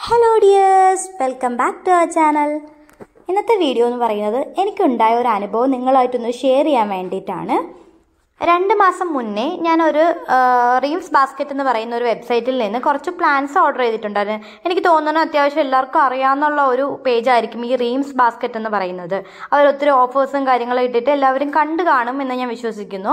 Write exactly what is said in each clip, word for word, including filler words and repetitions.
Hello dears, welcome back to our channel. ഇന്നത്തെ video എന്ന് പറയുന്നത് എനിക്കുണ്ടായ ഒരു അനുഭവം നിങ്ങളുമായിട്ടൊന്ന് ഷെയർ ചെയ്യാൻ വേണ്ടിയിട്ടാണ്. രണ്ട് മാസം മുന്നേ ഞാനൊരു റീംസ് ബാസ്ക്കറ്റ് എന്ന് പറയുന്ന ഒരു വെബ്സൈറ്റിൽ നിന്ന് കുറച്ച് പ്ലാൻസ് ഓർഡർ ചെയ്തിട്ടുണ്ടായിരുന്നു. എനിക്ക് തോന്നുന്നു അത്യാവശ്യം എല്ലാവർക്കും അറിയാവുന്ന ഒരു പേജായിരിക്കും ഈ റീംസ് ബാസ്ക്കറ്റ് എന്ന് പറയുന്നത്. അവർ ഒത്തിരി ഓഫേഴ്സും കാര്യങ്ങളും ഇട്ടിട്ട് എല്ലാവരും കണ്ടു കാണും എന്ന് ഞാൻ വിശ്വസിക്കുന്നു.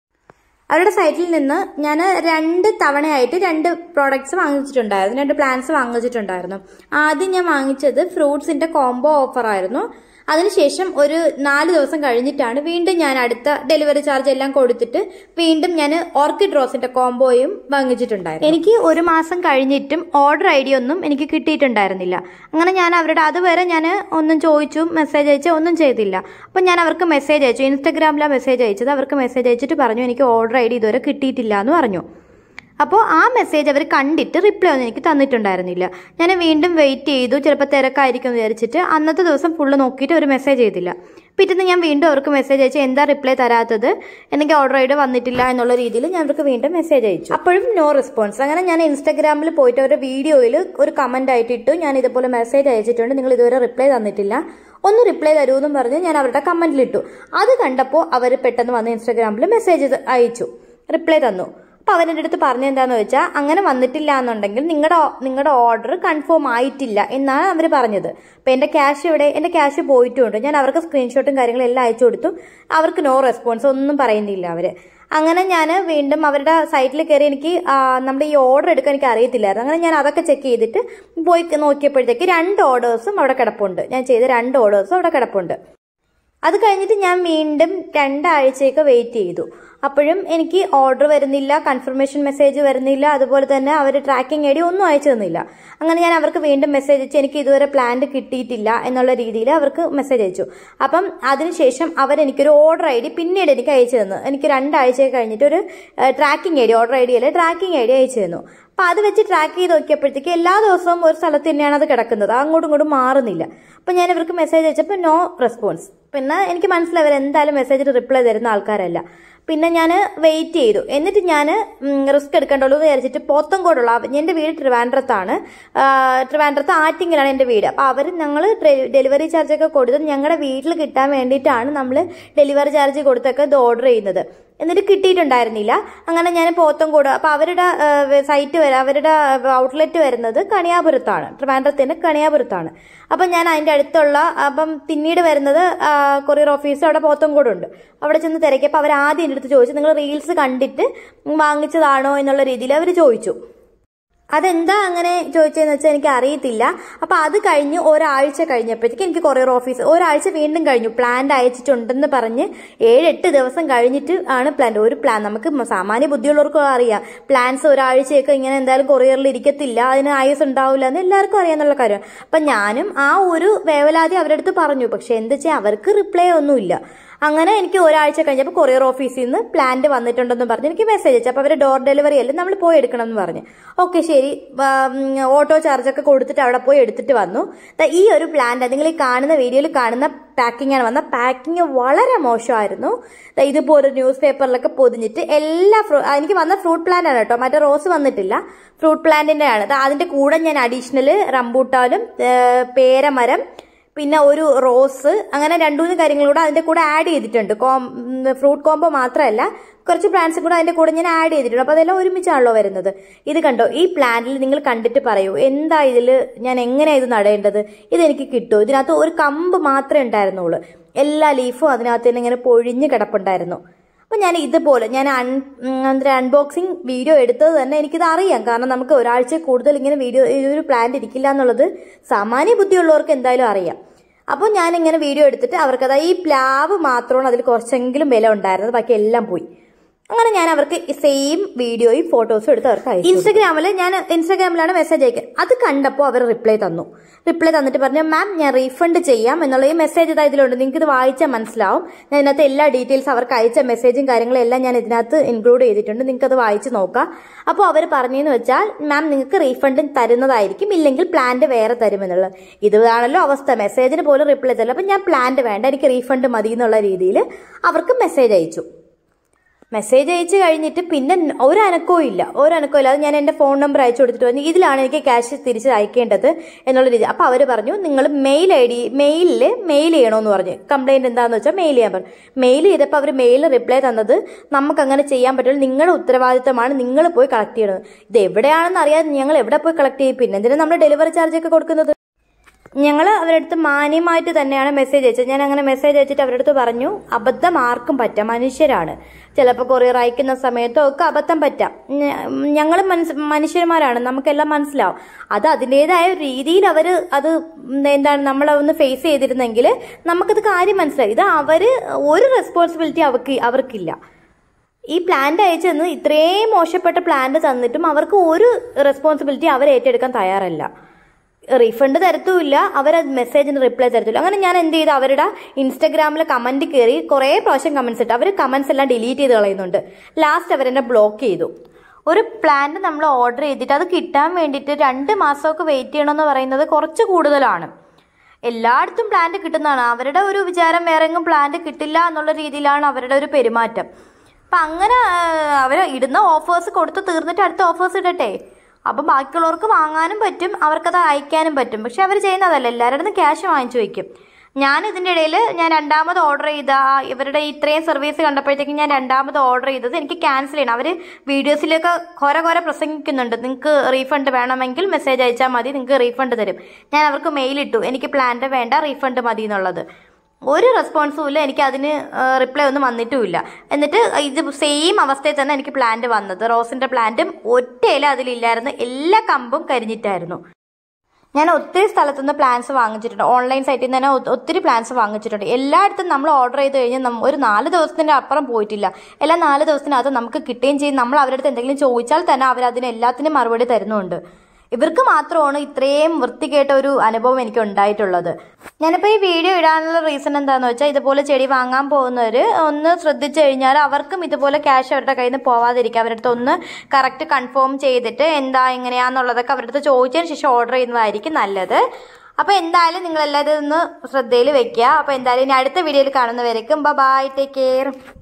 അവരുടെ സൈറ്റിൽ നിന്ന് ഞാൻ രണ്ട് തവണയായിട്ട് രണ്ട് പ്രോഡക്ട്സ് വാങ്ങിച്ചിട്ടുണ്ടായിരുന്നു, രണ്ട് പ്ലാൻസ് വാങ്ങിച്ചിട്ടുണ്ടായിരുന്നു. ആദ്യം ഞാൻ വാങ്ങിച്ചത് ഫ്രൂട്ട്സിന്റെ കോംബോ ഓഫർ ആയിരുന്നു. അതിനുശേഷം ഒരു നാല് ദിവസം കഴിഞ്ഞിട്ടാണ് വീണ്ടും ഞാൻ അടുത്ത ഡെലിവറി ചാർജ് എല്ലാം കൊടുത്തിട്ട് വീണ്ടും ഞാൻ ഓർക്കിഡ് റോസിന്റെ കോംബോയും വാങ്ങിച്ചിട്ടുണ്ടായിരുന്നു. എനിക്ക് ഒരു മാസം കഴിഞ്ഞിട്ടും ഓർഡർ ഐ ഡി ഒന്നും എനിക്ക് കിട്ടിയിട്ടുണ്ടായിരുന്നില്ല. അങ്ങനെ ഞാൻ അവരുടെ അതുവരെ ഞാൻ ഒന്നും ചോദിച്ചു, മെസ്സേജ് അയച്ചു, ഒന്നും ചെയ്തില്ല. അപ്പം ഞാൻ അവർക്ക് മെസ്സേജ് അയച്ചു, ഇൻസ്റ്റഗ്രാമിലാണ് മെസ്സേജ് അയച്ചത്. അവർക്ക് മെസ്സേജ് അയച്ചിട്ട് പറഞ്ഞു എനിക്ക് ഓർഡർ ഐ ഡി ഇതുവരെ കിട്ടിയിട്ടില്ല എന്ന് പറഞ്ഞു. അപ്പോൾ ആ മെസ്സേജ് അവർ കണ്ടിട്ട് റിപ്ലൈ ഒന്നും എനിക്ക് തന്നിട്ടുണ്ടായിരുന്നില്ല. ഞാൻ വീണ്ടും വെയിറ്റ് ചെയ്തു, ചിലപ്പോൾ തിരക്കായിരിക്കും എന്ന് വിചാരിച്ചിട്ട് അന്നത്തെ ദിവസം ഫുള്ള് നോക്കിയിട്ട് ഒരു മെസ്സേജ് ചെയ്തില്ല. പിറ്റേന്ന് ഞാൻ വീണ്ടും അവർക്ക് മെസ്സേജ് അയച്ചു, എന്താ റിപ്ലൈ തരാത്തത്, എനിക്ക് ഓർഡർ ഐ ഡി വന്നിട്ടില്ല എന്നുള്ള രീതിയിൽ ഞാൻ അവർക്ക് വീണ്ടും മെസ്സേജ് അയച്ചു. അപ്പോഴും നോ റെസ്പോൺസ്. അങ്ങനെ ഞാൻ ഇൻസ്റ്റാഗ്രാമിൽ പോയിട്ട് അവരുടെ വീഡിയോയിൽ ഒരു കമന്റ് ആയിട്ട് ഇട്ടു, ഞാൻ ഇതുപോലെ മെസ്സേജ് അയച്ചിട്ടുണ്ട്, നിങ്ങൾ ഇതുവരെ റിപ്ലൈ തന്നിട്ടില്ല, ഒന്ന് റിപ്ലൈ തരൂ എന്നും പറഞ്ഞ് ഞാൻ അവരുടെ കമന്റിലിട്ടു. അത് കണ്ടപ്പോൾ അവർ പെട്ടെന്ന് വന്ന് ഇൻസ്റ്റാഗ്രാമിൽ മെസ്സേജ് അയച്ചു, റിപ്ലൈ തന്നു. അപ്പോൾ അവരെൻ്റെ അടുത്ത് പറഞ്ഞെന്താന്ന് വെച്ചാൽ അങ്ങനെ വന്നിട്ടില്ല എന്നുണ്ടെങ്കിൽ നിങ്ങളുടെ നിങ്ങളുടെ ഓർഡർ കൺഫേം ആയിട്ടില്ല എന്നാണ് അവർ പറഞ്ഞത്. അപ്പോൾ എൻ്റെ ക്യാഷ് ഇവിടെ, എൻ്റെ ക്യാഷ് പോയിട്ടുമുണ്ട്. ഞാൻ അവർക്ക് സ്ക്രീൻഷോട്ടും കാര്യങ്ങളും എല്ലാം അയച്ചു കൊടുത്തു. അവർക്ക് നോ റെസ്പോൺസ്, ഒന്നും പറയുന്നില്ല അവർ. അങ്ങനെ ഞാൻ വീണ്ടും അവരുടെ സൈറ്റിൽ കയറി, എനിക്ക് നമ്മുടെ ഈ ഓർഡർ എടുക്കാൻ എനിക്ക് അറിയത്തില്ലായിരുന്നു. അങ്ങനെ ഞാൻ അതൊക്കെ ചെക്ക് ചെയ്തിട്ട് പോയി നോക്കിയപ്പോഴത്തേക്ക് രണ്ട് ഓർഡേഴ്സും അവിടെ കിടപ്പുണ്ട്. ഞാൻ ചെയ്ത രണ്ട് ഓർഡേഴ്സും അവിടെ കിടപ്പുണ്ട്. അത് കഴിഞ്ഞിട്ട് ഞാൻ വീണ്ടും രണ്ടാഴ്ചയൊക്കെ വെയിറ്റ് ചെയ്തു. അപ്പോഴും എനിക്ക് ഓർഡർ വരുന്നില്ല, കൺഫർമേഷൻ മെസ്സേജ് വരുന്നില്ല, അതുപോലെ തന്നെ അവർ ട്രാക്കിംഗ് ഐ ഡി ഒന്നും അയച്ചു തന്നില്ല. അങ്ങനെ ഞാൻ അവർക്ക് വീണ്ടും മെസ്സേജ് അയച്ചു, എനിക്ക് ഇതുവരെ പ്ലാൻ കിട്ടിയിട്ടില്ല എന്നുള്ള രീതിയിൽ അവർക്ക് മെസ്സേജ് അയച്ചു. അപ്പം അതിനുശേഷം അവരെനിക്കൊരു ഓർഡർ ഐ ഡി പിന്നീട് എനിക്ക് അയച്ചു തന്നു. എനിക്ക് രണ്ടാഴ്ച കഴിഞ്ഞിട്ട് ഒരു tracking I D, order I D അല്ലെ ട്രാക്കിംഗ് ഐ ഡി അയച്ചു തന്നു. അപ്പം അത് വെച്ച് ട്രാക്ക് ചെയ്ത് നോക്കിയപ്പോഴത്തേക്ക് എല്ലാ ദിവസവും ഒരു സ്ഥലത്ത് തന്നെയാണ് അത് കിടക്കുന്നത്, അങ്ങോട്ടും ഇങ്ങോട്ടും മാറുന്നില്ല. അപ്പം ഞാൻ ഇവർക്ക് മെസ്സേജ് അയച്ചപ്പോൾ നോ റെസ്പോൺസ്. പിന്നെ എനിക്ക് മനസ്സിലായി അവർ എന്തായാലും മെസ്സേജിന് റിപ്ലൈ തരുന്ന ആൾക്കാരല്ല. പിന്നെ ഞാൻ വെയിറ്റ് ചെയ്തു. എന്നിട്ട് ഞാൻ റിസ്ക് എടുക്കേണ്ടുള്ളൂ എന്ന് വിചാരിച്ചിട്ട് പോത്തങ്കോടുള്ള, എൻ്റെ വീട് ട്രിവാൻഡ്രത്താണ്, ട്രിവാൻഡ്രത്ത് ആറ്റിങ്ങിലാണ് എൻ്റെ വീട്. അപ്പോൾ അവർ ഞങ്ങൾ ഡെലിവറി ചാർജൊക്കെ കൊടുത്തത് ഞങ്ങളുടെ വീട്ടിൽ കിട്ടാൻ വേണ്ടിയിട്ടാണ് നമ്മൾ ഡെലിവറി ചാർജ് കൊടുത്തൊക്കെ ഇത് ഓർഡർ ചെയ്യുന്നത്. എന്നിട്ട് കിട്ടിയിട്ടുണ്ടായിരുന്നില്ല. അങ്ങനെ ഞാൻ പോത്തങ്കോട്, അപ്പോൾ അവരുടെ സൈറ്റ് വരെ അവരുടെ ഔട്ട്ലെറ്റ് വരുന്നത് കണിയാപുരത്താണ്, ട്രിവാൻഡ്രത്തിൻ്റെ കണിയാപുരത്താണ്. അപ്പം ഞാൻ അതിൻ്റെ അടുത്തുള്ള, അപ്പം പിന്നീട് വരുന്നത് കൊറിയർ ഓഫീസ് അവിടെ പോത്തങ്കോടുണ്ട്. അവിടെ ചെന്ന് തിരക്കിയപ്പോൾ അവർ ആദ്യം എൻ്റെ അടുത്ത് ചോദിച്ചു, നിങ്ങൾ റീൽസ് കണ്ടിട്ട് വാങ്ങിച്ചതാണോ എന്നുള്ള രീതിയിൽ അവർ ചോദിച്ചു. അതെന്താ അങ്ങനെ ചോദിച്ചതെന്ന് വെച്ചാൽ എനിക്ക് അറിയത്തില്ല. അപ്പൊ അത് കഴിഞ്ഞ് ഒരാഴ്ച കഴിഞ്ഞപ്പോഴത്തേക്ക് എനിക്ക് കൊറിയർ ഓഫീസ് ഒരാഴ്ച വീണ്ടും കഴിഞ്ഞു, പ്ലാൻ അയച്ചിട്ടുണ്ടെന്ന് പറഞ്ഞ് ഏഴെട്ട് ദിവസം കഴിഞ്ഞിട്ട് ആണ് പ്ലാൻ. ഒരു പ്ലാൻ നമുക്ക് സാമാന്യ ബുദ്ധിയുള്ളവർക്കും അറിയാം, പ്ലാൻസ് ഒരാഴ്ചയൊക്കെ ഇങ്ങനെ എന്തായാലും കൊറിയറിൽ ഇരിക്കത്തില്ല, അതിന് ആയുസ് ഉണ്ടാവില്ല എന്ന് എല്ലാവർക്കും അറിയാന്നുള്ള കാര്യം. അപ്പൊ ഞാനും ആ ഒരു വേവലാതി അവരുടെ അടുത്ത് പറഞ്ഞു. പക്ഷെ എന്താ വെച്ചാൽ അവർക്ക് റിപ്ലൈ ഒന്നുമില്ല. അങ്ങനെ എനിക്ക് ഒരാഴ്ച കഴിഞ്ഞപ്പോൾ കൊറിയർ ഓഫീസിൽ നിന്ന് പ്ലാന്റ് വന്നിട്ടുണ്ടെന്ന് പറഞ്ഞ് എനിക്ക് മെസ്സേജ് അയച്ചു. അപ്പോൾ അവർ ഡോർ ഡെലിവറി അല്ലേ, നമ്മൾ പോയി എടുക്കണം എന്ന് പറഞ്ഞു. ഓക്കെ ശരി, ഓട്ടോ ചാർജൊക്കെ കൊടുത്തിട്ട് അവിടെ പോയി എടുത്തിട്ട് വന്നു. ഈ ഒരു പ്ലാന്റ് നിങ്ങൾ ഈ കാണുന്ന വീഡിയോയിൽ കാണുന്ന പാക്കിംഗ് ആണ് വന്ന. പാക്കിംഗ് വളരെ മോശമായിരുന്നു. ഇതുപോലെ ന്യൂസ് പേപ്പറിലൊക്കെ പൊതിഞ്ഞിട്ട് എല്ലാ ഫ്രൂ എനിക്ക് വന്ന ഫ്രൂട്ട് പ്ലാന്റ് ആണ് കേട്ടോ, മറ്റേ റോസ് വന്നിട്ടില്ല, ഫ്രൂട്ട് പ്ലാന്റിന്റെ ആണ്. അതിന്റെ കൂടെ ഞാൻ അഡീഷണൽ റംബൂട്ടാനും പേരമരം പിന്നെ ഒരു റോസ്, അങ്ങനെ രണ്ടു മൂന്ന് കാര്യങ്ങൾ കൂടെ അതിന്റെ കൂടെ ആഡ് ചെയ്തിട്ടുണ്ട്. കോം ഫ്രൂട്ട് കോംബോ മാത്രമല്ല, കുറച്ച് പ്ലാന്റ്സും കൂടെ അതിന്റെ കൂടെ ഞാൻ ആഡ് ചെയ്തിട്ടുണ്ട്. അപ്പൊ അതെല്ലാം ഒരുമിച്ചാണല്ലോ വരുന്നത്. ഇത് കണ്ടോ, ഈ പ്ലാന്റിൽ നിങ്ങൾ കണ്ടിട്ട് പറയൂ എന്താ ഇതിൽ, ഞാൻ എങ്ങനെയാ ഇത് നടേണ്ടത്, ഇതെനിക്ക് കിട്ടുമോ? ഇതിനകത്ത് ഒരു കമ്പ് മാത്രമേ ഉണ്ടായിരുന്നുള്ളൂ, എല്ലാ ലീഫും അതിനകത്ത് തന്നെ ഇങ്ങനെ പൊഴിഞ്ഞ് കിടപ്പുണ്ടായിരുന്നു. അപ്പം ഞാൻ ഇതുപോലെ ഞാൻ അൺ എന്താ അൺബോക്സിങ് വീഡിയോ എടുത്തത് തന്നെ എനിക്കിത് അറിയാം. കാരണം നമുക്ക് ഒരാഴ്ച കൂടുതൽ ഇങ്ങനെ വീഡിയോ ഈ ഒരു പ്ലാന്റ് ഇരിക്കില്ല എന്നുള്ളത് സാമാന്യ ബുദ്ധിയുള്ളവർക്ക് എന്തായാലും അറിയാം. അപ്പോൾ ഞാൻ ഇങ്ങനെ വീഡിയോ എടുത്തിട്ട് അവർക്കത് ഈ പ്ലാവ് മാത്രമാണ് അതിൽ കുറച്ചെങ്കിലും വില ഉണ്ടായിരുന്നത്, ബാക്കി എല്ലാം പോയി. അങ്ങനെ ഞാൻ അവർക്ക് സെയിം വീഡിയോയും ഫോട്ടോസും എടുത്ത് അവർക്ക് അയച്ചു. ഇൻസ്റ്റാഗ്രാമിൽ ഞാൻ ഇൻസ്റ്റാഗ്രാമിലാണ് മെസ്സേജ് അയക്കുക. അത് കണ്ടപ്പോൾ അവർ റിപ്ലൈ തന്നു. റിപ്ലൈ തന്നിട്ട് പറഞ്ഞു, മാം ഞാൻ റീഫണ്ട് ചെയ്യാം എന്നുള്ള ഈ മെസ്സേജ് ഇതാ ഇതിലുണ്ട്, നിങ്ങൾക്ക് ഇത് വായിച്ചാൽ മനസ്സിലാവും. ഞാൻ ഇതിനകത്ത് എല്ലാ ഡീറ്റെയിൽസ് അവർക്ക് അയച്ച മെസ്സേജും കാര്യങ്ങളും എല്ലാം ഞാൻ ഇതിനകത്ത് ഇൻക്ലൂഡ് ചെയ്തിട്ടുണ്ട്, നിങ്ങൾക്ക് അത് വായിച്ച് നോക്കാം. അപ്പോൾ അവർ പറഞ്ഞതെന്ന് വെച്ചാൽ മാം നിങ്ങൾക്ക് റീഫണ്ട് തരുന്നതായിരിക്കും, ഇല്ലെങ്കിൽ പ്ലാന്റ് വേറെ തരുമെന്നുള്ളത്. ഇതാണല്ലോ അവസ്ഥ, മെസ്സേജിന് പോലും റിപ്ലൈ തരില്ല. അപ്പം ഞാൻ പ്ലാന്റ് വേണ്ട, എനിക്ക് റീഫണ്ട് മതി എന്നുള്ള രീതിയിൽ അവർക്ക് മെസ്സേജ് അയച്ചു. മെസ്സേജ് അയച്ചു കഴിഞ്ഞിട്ട് പിന്നെ ഒരു അനക്കവും ഇല്ല ഒരു അനക്കവും ഇല്ല അത് ഞാൻ എൻ്റെ ഫോൺ നമ്പർ അയച്ചു കൊടുത്തിട്ട് പറഞ്ഞു ഇതിലാണ് എനിക്ക് ക്യാഷ് തിരിച്ച് അയക്കേണ്ടത് എന്നുള്ള രീതി. അപ്പോൾ അവർ പറഞ്ഞു നിങ്ങൾ മെയിൽ ഐ ഡി മെയിലിൽ മെയിൽ ചെയ്യണമെന്ന് പറഞ്ഞു. കംപ്ലയിൻറ്റ് എന്താണെന്ന് വെച്ചാൽ മെയിൽ ചെയ്യാൻ പറഞ്ഞു. മെയിൽ ചെയ്തപ്പോൾ അവർ മെയിൽ റിപ്ലൈ തന്നത് നമുക്ക് അങ്ങനെ ചെയ്യാൻ പറ്റില്ല, നിങ്ങളുടെ ഉത്തരവാദിത്തമാണ്, നിങ്ങൾ പോയി കളക്ട് ചെയ്യണത്. ഇത് എവിടെയാണെന്ന് അറിയാതെ ഞങ്ങൾ എവിടെ പോയി കളക്ട് ചെയ്യും, പിന്നെ എന്തിനാണ് നമ്മൾ ഡെലിവറി ചാർജ് ഒക്കെ കൊടുക്കുന്നത്? ഞങ്ങൾ അവരുടെ അടുത്ത് മാന്യമായിട്ട് തന്നെയാണ് മെസ്സേജ് അയച്ചത്. ഞാൻ അങ്ങനെ മെസ്സേജ് അയച്ചിട്ട് അവരുടെ അടുത്ത് പറഞ്ഞു അബദ്ധം ആർക്കും പറ്റാം, മനുഷ്യരാണ്, ചിലപ്പോൾ കൊറിയർ അയക്കുന്ന സമയത്തോ ഒക്കെ അബദ്ധം പറ്റാം, ഞങ്ങൾ മനസ് മനുഷ്യന്മാരാണ്, നമുക്കെല്ലാം മനസ്സിലാവും. അത് അതിൻ്റെതായ രീതിയിൽ അവർ അത് എന്താണ് നമ്മളെ ഒന്ന് ഫേസ് ചെയ്തിരുന്നെങ്കിൽ നമുക്കത് കാര്യം മനസ്സിലായി. ഇത് അവർ ഒരു റെസ്പോൺസിബിലിറ്റി അവർക്ക് അവർക്കില്ല. ഈ പ്ലാന്റ് അയച്ചെന്ന് ഇത്രയും മോശപ്പെട്ട പ്ലാന്റ് തന്നിട്ടും അവർക്ക് ഒരു റെസ്പോൺസിബിലിറ്റി അവർ ഏറ്റെടുക്കാൻ തയ്യാറല്ല. റീഫണ്ട് തരത്തുമില്ല, അവർ മെസ്സേജിന് റിപ്ലൈ തരത്തില്ല. അങ്ങനെ ഞാൻ എന്ത് ചെയ്തു, അവരുടെ ഇൻസ്റ്റാഗ്രാമിൽ കമന്റ് കയറി കുറേ പ്രാവശ്യം കമന്റ്സ് ഇട്ട് അവർ കമന്റ്സ് എല്ലാം ഡിലീറ്റ് ചെയ്ത് കളയുന്നുണ്ട്. ലാസ്റ്റ് അവരെന്നെ ബ്ലോക്ക് ചെയ്തു. ഒരു പ്ലാന്റ് നമ്മൾ ഓർഡർ ചെയ്തിട്ട് അത് കിട്ടാൻ വേണ്ടിയിട്ട് രണ്ട് മാസമൊക്കെ വെയിറ്റ് ചെയ്യണമെന്ന് പറയുന്നത് കുറച്ച് കൂടുതലാണ്. എല്ലായിടത്തും പ്ലാന്റ് കിട്ടുന്നതാണ്, അവരുടെ ഒരു വിചാരം വേറെ എങ്ങും പ്ലാന്റ് കിട്ടില്ല എന്നുള്ള രീതിയിലാണ് അവരുടെ ഒരു പെരുമാറ്റം. അപ്പം അങ്ങനെ അവർ ഇടുന്ന ഓഫേഴ്സ് കൊടുത്ത് തീർന്നിട്ട് അടുത്ത ഓഫേഴ്സ് ഇടട്ടെ, അപ്പം ബാക്കിയുള്ളവർക്ക് വാങ്ങാനും പറ്റും, അവർക്കത് അയക്കാനും പറ്റും. പക്ഷെ അവർ ചെയ്യുന്നതല്ല, എല്ലാവരുടെ നിന്ന് ക്യാഷ് വാങ്ങിച്ചു വയ്ക്കും. ഞാൻ ഇതിൻ്റെ ഇടയിൽ ഞാൻ രണ്ടാമത് ഓർഡർ ചെയ്ത ഇവരുടെ ഇത്രയും സർവീസ് കണ്ടപ്പോഴത്തേക്കും ഞാൻ രണ്ടാമത് ഓർഡർ ചെയ്തത് എനിക്ക് ക്യാൻസൽ ചെയ്യണം. അവർ വീഡിയോസിലൊക്കെ കുറെ കുറെ പ്രസംഗിക്കുന്നുണ്ട്, നിങ്ങൾക്ക് റീഫണ്ട് വേണമെങ്കിൽ മെസ്സേജ് അയച്ചാൽ മതി, നിങ്ങൾക്ക് റീഫണ്ട് തരും. ഞാൻ അവർക്ക് മെയിലിട്ടു എനിക്ക് പ്ലാന്റ് വേണ്ട, റീഫണ്ട് മതി എന്നുള്ളത്. ഒരു റെസ്പോൺസും ഇല്ല, എനിക്ക് അതിന് റിപ്ലൈ ഒന്നും വന്നിട്ടുമില്ല. എന്നിട്ട് ഇത് സെയിം അവസ്ഥയിൽ തന്നെ എനിക്ക് പ്ലാന്റ് വന്നത്, റോസിൻ്റെ പ്ലാന്റും ഒറ്റയില അതിലില്ലായിരുന്നു, എല്ലാ കമ്പും കരിഞ്ഞിട്ടായിരുന്നു. ഞാൻ ഒത്തിരി സ്ഥലത്തുനിന്ന് പ്ലാൻസ് വാങ്ങിച്ചിട്ടുണ്ട്, ഓൺലൈൻ സൈറ്റിൽ നിന്ന് തന്നെ ഒത്തിരി പ്ലാൻസ് വാങ്ങിച്ചിട്ടുണ്ട്. എല്ലായിടത്തും നമ്മൾ ഓർഡർ ചെയ്ത് കഴിഞ്ഞാൽ ഒരു നാല് ദിവസത്തിൻ്റെ അപ്പുറം പോയിട്ടില്ല, എല്ലാ നാല് ദിവസത്തിനകത്ത് നമുക്ക് കിട്ടുകയും ചെയ്യും. നമ്മൾ അവരുടെ അടുത്ത് എന്തെങ്കിലും ചോദിച്ചാൽ തന്നെ അവരതിന് എല്ലാത്തിനും മറുപടി തരുന്നുണ്ട്. ഇവർക്ക് മാത്രമാണ് ഇത്രയും വൃത്തികേട്ട ഒരു അനുഭവം എനിക്ക് ഉണ്ടായിട്ടുള്ളത്. ഞാനിപ്പോൾ ഈ വീഡിയോ ഇടാനുള്ള റീസൺ എന്താണെന്ന് വെച്ചാൽ ഇതുപോലെ ചെടി വാങ്ങാൻ പോകുന്നവർ ഒന്ന് ശ്രദ്ധിച്ചു കഴിഞ്ഞാൽ അവർക്കും ഇതുപോലെ ക്യാഷ് അവരുടെ കയ്യിൽ നിന്ന് പോവാതിരിക്കുക. അവരുടെ അടുത്ത് ഒന്ന് കറക്റ്റ് കൺഫേം ചെയ്തിട്ട് എന്താ എങ്ങനെയാണെന്നുള്ളതൊക്കെ അവരുടെ അടുത്ത് ചോദിച്ചതിന് ശേഷം ഓർഡർ ചെയ്യുന്നതായിരിക്കും നല്ലത്. അപ്പോൾ എന്തായാലും നിങ്ങളെല്ലാവരും ഒന്ന് ശ്രദ്ധയിൽ വെക്കുക. അപ്പോൾ എന്തായാലും ഇനി അടുത്ത വീഡിയോയിൽ കാണുന്നവരേക്കും ബൈ, ടേക്ക് കെയർ.